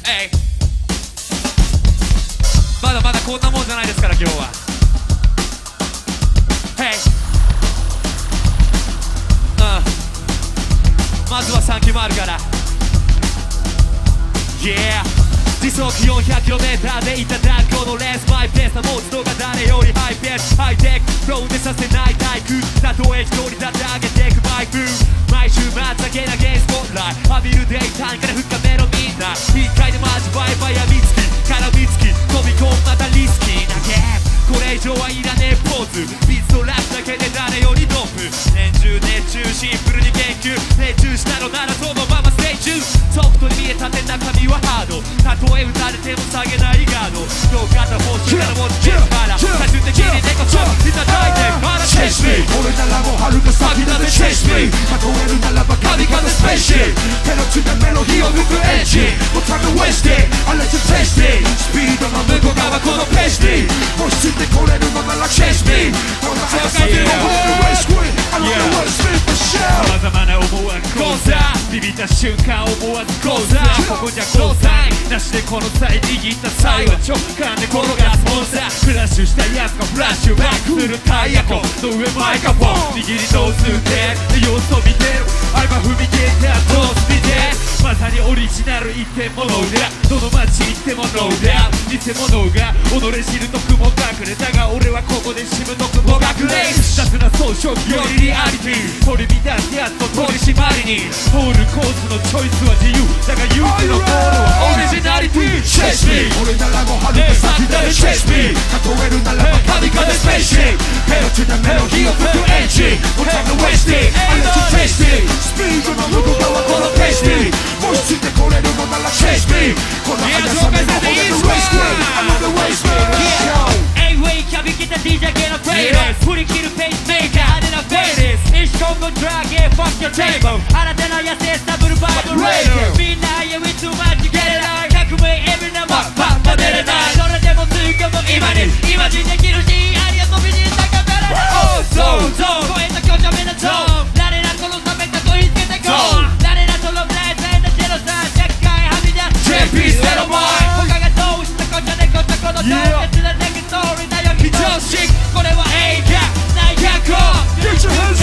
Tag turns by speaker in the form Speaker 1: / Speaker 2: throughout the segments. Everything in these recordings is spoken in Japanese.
Speaker 1: えい、まだまだこんなもんじゃないですから今日は。まずは3球もあるから。 Yeah、 時速 400km でいただくこのレースマイペースな持つのが誰よりハイペースハイテクフローでさせない対空、たとえ一人だって上げていくマイク毎週末だけなゲースポッライト浴びるデイタイムから深めろみんな一回でも味わえばやみつき絡みつき飛び込むまたリスキーなゲームこれ以上はいらねえポーズビーツとラップだけで誰よりトップ年中熱中シンプルに研究熱中したのならそのままステイ中ソフトに見えたて中身はハードたとえ打たれても下げないガード今日片方しから持ってるから最終的に猫ちゃんいただいてから Chase me 俺ならもう遥か先だで Chase me 例えるならば神風スペーシーペロチュでメロディーを抜くエンジンもうタイムウェスティ I let you taste it スピードの向こう側このペースにもしついてこれるのなら Chase me この速さでも俺のレースクイーン I love the way spin for sure 様々な思わぬ交差ビビった瞬間思わず交差ここじゃ交際なしでこの際握った際は直感で転がすもんさクラッシュしたやつがフラッシュバックするタイヤコンの上マイクフォン握り通すんで様子を見てるあれば踏み切って後を見てまさにオリジナル一点物だどの街行ってもノーダウン偽物が己知ると雲隠れだが俺はここでしぶとくもがくれ雑な装飾よりリアリティ取り乱すやつと取り締まりにホールコースのチョイスは自由だが唯一のゴールはオリジナリティ Chase me 俺ならもう遥か先だで Chase me 例えるならば神風スペーシーペロチュでメロディーを吹くエンジンもうタイムウェスティ I let you taste it スピードの向こう側このペースにもしついてこれるのなら Chase me この速さでも俺のレースクイーン I love the way spin
Speaker 2: A-Way キャビキタ DJ 系のプレイヤー振り切るペースメーカー派手なフェイス一コンボドラッグ Fuck your table 新たな野生スタブルバイブレーターみんな Yeah we too much to get it out 革命エブリナマッパッパ出れないそれでもついかも今に今にできるしありがとうびに高められる Oh so so 超えた強者目のゾーン誰らこのためたと言ってたゴー誰らそのブレイズのゼロさでっかいはみ出す JP ゼロボーイ他がどうしたこっちゃねこっちゃこの超絶なネクストーリーだよ非常識これは映画ない逆行 Get your hands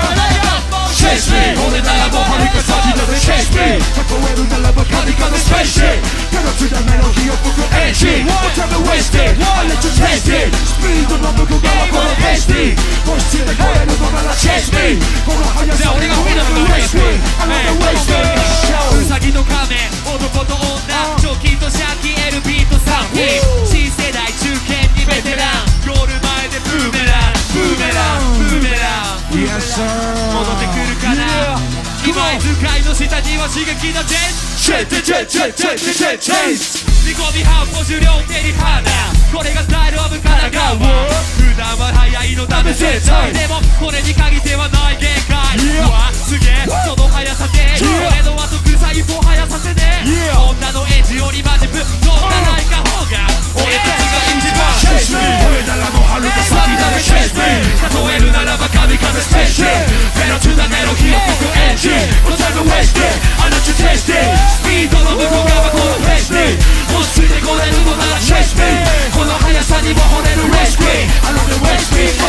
Speaker 2: up
Speaker 1: Chase me 俺ならもう遥か先だぜ Chase me
Speaker 3: 例えるならば神風スペーシーペロチュでメロディーを吹くエンジンもうタイムウェスティ I let you taste it スピードの向こう側このペースにもしついてこれるのなら Chase me この速さでも俺のレースクイーン I love the way spin
Speaker 1: ウサギとカメ男と女貯金と借金 LB とサンピ新世代中堅にベテランゴール前でブーメランブーメランブーメラン戻ってくるかな今井使いの下には刺激のジェンチェンチェンチェンチェンチェンチェンチェン見込み半歩重量手に花これがスタイルオブ神奈川普段は速いのダメ絶対でもこれに限ってはない限界うわすげえその速さで俺の後くさ一歩速させね女のエッジよりマジブそんなないか方が俺たちが一番
Speaker 3: Chase me 俺ならもう遥か先だで Chase me
Speaker 1: 例えるならば神風スペーシー
Speaker 3: ペロチュでメロディーを吹くエンジンもうタイムウェスティ I let you taste it
Speaker 1: スピードの向こう側このペースにもしついてこれるのなら Chase me この速さにも惚れるレースクイーン
Speaker 3: I love the way spin for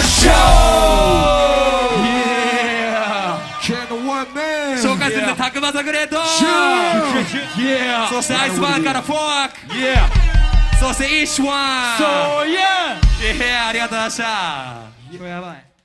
Speaker 3: sure
Speaker 1: Yeah
Speaker 3: Can one man
Speaker 1: 紹介するぜたくまさグレート
Speaker 3: Yeah
Speaker 1: そしてアイスワンからフォーク
Speaker 3: Yeah
Speaker 1: そしてイッシュワン
Speaker 3: So yeah
Speaker 1: Yeah ありがとうございましたこれやばい